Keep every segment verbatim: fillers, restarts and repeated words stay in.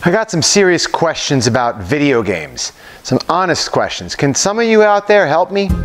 I got some serious questions about video games. Some honest questions. Can some of you out there help me?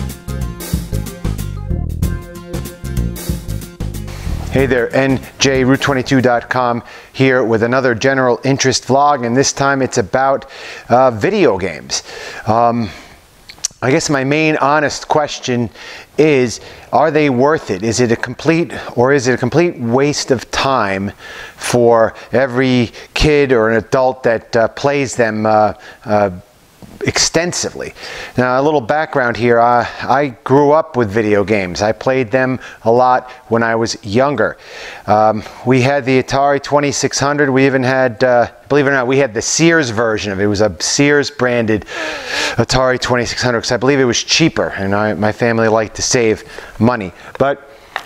Hey there, N J Route twenty-two dot com here with another general interest vlog, and this time it's about uh, video games. Um, I guess my main honest question is, are they worth it? Is it a complete, or is it a complete waste of time for every kid or an adult that uh, plays them uh, uh, extensively? Now, a little background here. Uh, I grew up with video games. I played them a lot when I was younger. Um, we had the Atari twenty-six hundred. We even had, uh, believe it or not, we had the Sears version of it. It was a Sears branded Atari twenty-six hundred because I believe it was cheaper, and I, my family liked to save money. But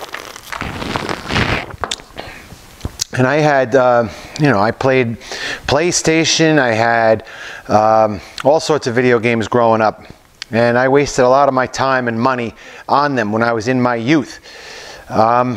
And I had, uh, you know, I played PlayStation, I had um, all sorts of video games growing up. And I wasted a lot of my time and money on them when I was in my youth. Um,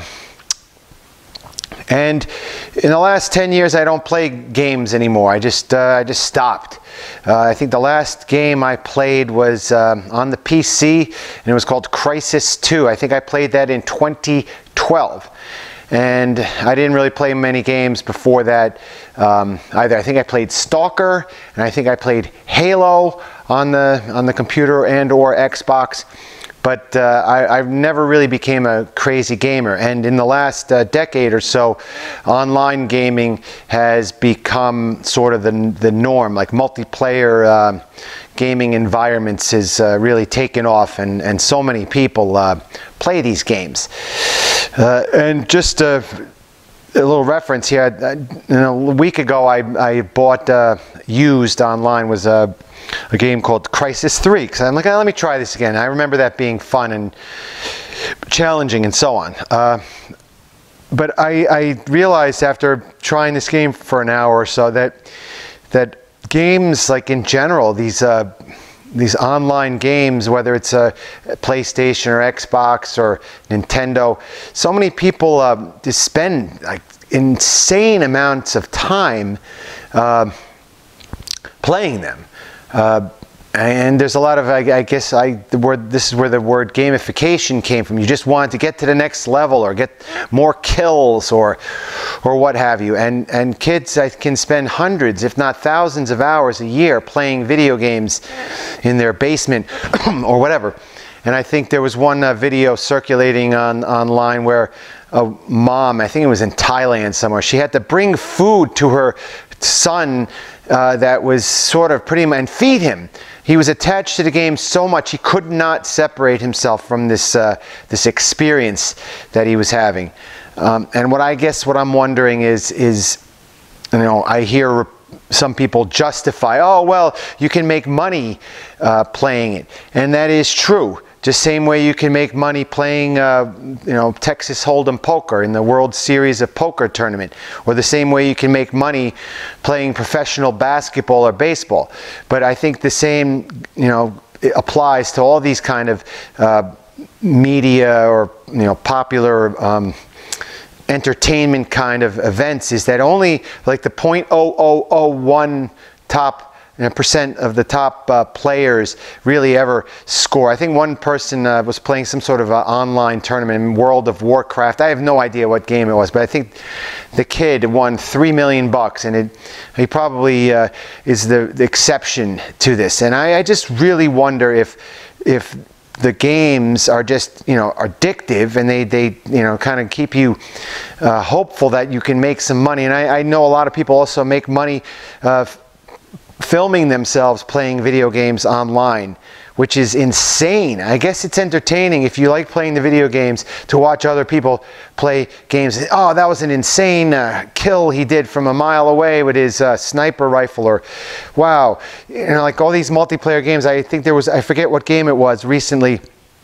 and in the last ten years, I don't play games anymore. I just, uh, I just stopped. Uh, I think the last game I played was uh, on the P C, and it was called Crysis two. I think I played that in twenty twelve. And I didn't really play many games before that um, either. I think I played Stalker, and I think I played Halo on the on the computer and or Xbox. But uh, I, I never really became a crazy gamer. And in the last uh, decade or so, online gaming has become sort of the, the norm. Like multiplayer uh, gaming environments has uh, really taken off, and, and so many people uh, play these games. Uh, and just a, a little reference here, I, you know, a week ago I, I bought uh, used online was a, a game called Crysis three, because I'm like, oh, let me try this again. I remember that being fun and challenging and so on. Uh, but I, I realized after trying this game for an hour or so that, that games, like in general, these uh, these online games, whether it's a PlayStation or Xbox or Nintendo, so many people uh, just spend like insane amounts of time uh, playing them. Uh, and there's a lot of, I, I guess, I, the word, this is where the word gamification came from. You just want to get to the next level or get more kills or, or what have you. And, and kids I can spend hundreds, if not thousands of hours a year playing video games in their basement or whatever. And I think there was one uh, video circulating on, online where a mom, I think it was in Thailand somewhere, she had to bring food to her son uh, that was sort of pretty much, and feed him. He was attached to the game so much he could not separate himself from this uh, this experience that he was having. Um, and what I guess what I'm wondering is is you know, I hear some people justify, oh well, you can make money uh, playing it, and that is true. Just same way you can make money playing, uh, you know, Texas Hold'em poker in the World Series of Poker tournament, or the same way you can make money playing professional basketball or baseball. But I think the same, you know, applies to all these kind of uh, media or, you know, popular um, entertainment kind of events. Is that only like the zero point zero zero zero one top and a percent of the top uh, players really ever score. I think one person uh, was playing some sort of uh, online tournament in World of Warcraft. I have no idea what game it was, but I think the kid won three million bucks, and it, he probably uh, is the, the exception to this. And I, I just really wonder if if the games are just, you know, addictive, and they, they you know, kind of keep you uh, hopeful that you can make some money. And I, I know a lot of people also make money uh, filming themselves playing video games online, which is insane. I guess it's entertaining if you like playing the video games to watch other people play games. Oh, that was an insane uh, kill he did from a mile away with his uh, sniper rifle, or wow, you know, like all these multiplayer games. I think there was, I forget what game it was recently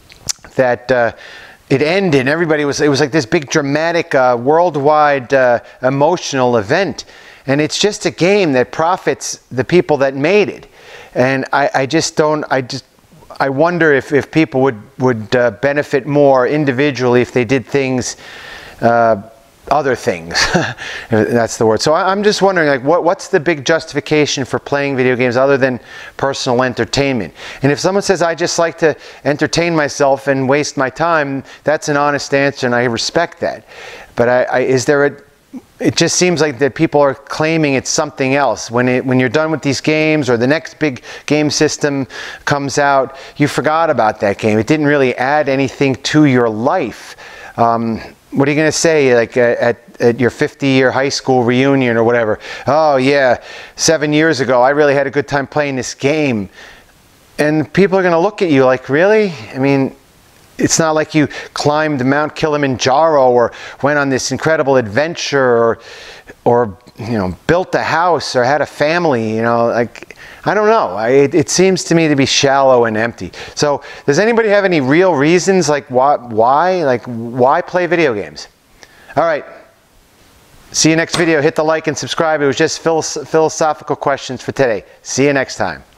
that uh, it ended. Everybody was, it was like this big dramatic uh, worldwide uh, emotional event. And it's just a game that profits the people that made it. And I, I just don't, I just, I wonder if, if people would, would uh, benefit more individually if they did things uh, other things. That's the word. So I'm just wondering, like, what, what's the big justification for playing video games other than personal entertainment? And if someone says, I just like to entertain myself and waste my time, that's an honest answer, and I respect that. But I, I, is there a, it just seems like that people are claiming it's something else. When, it, when you're done with these games, or the next big game system comes out, you forgot about that game. It didn't really add anything to your life. Um, What are you going to say, like, at, at your fifty-year high school reunion or whatever? Oh, yeah, seven years ago, I really had a good time playing this game. And people are going to look at you like, really? I mean, it's not like you climbed Mount Kilimanjaro or went on this incredible adventure, or, or you know, built a house or had a family, you know, like, I don't know. I, it, it seems to me to be shallow and empty. So does anybody have any real reasons, like why, why, like why play video games? All right. See you next video. Hit the like and subscribe. It was just philosophical questions for today. See you next time.